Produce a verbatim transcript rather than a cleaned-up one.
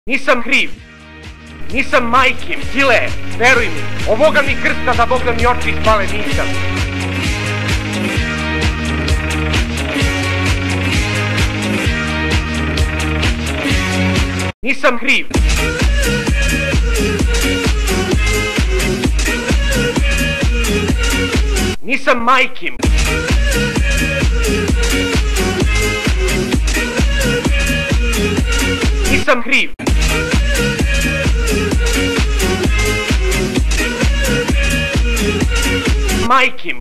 Nisam kriv. Nisam majkim, sile, veruj mi. Ovoga mi krsta da Bog da mi oči ispale nisam. Nisam kriv. Nisam majkim. Nisam kriv. Majkim.